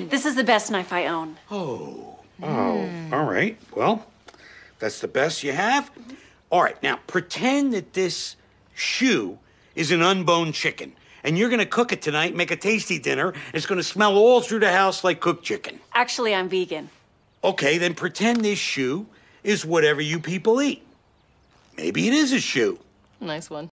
This is the best knife I own. Oh, all right. Well, that's the best you have. All right, now pretend that this shoe is an unboned chicken, and you're gonna cook it tonight, make a tasty dinner. It's gonna smell all through the house like cooked chicken. Actually, I'm vegan. Okay, then pretend this shoe is whatever you people eat. Maybe it is a shoe. Nice one.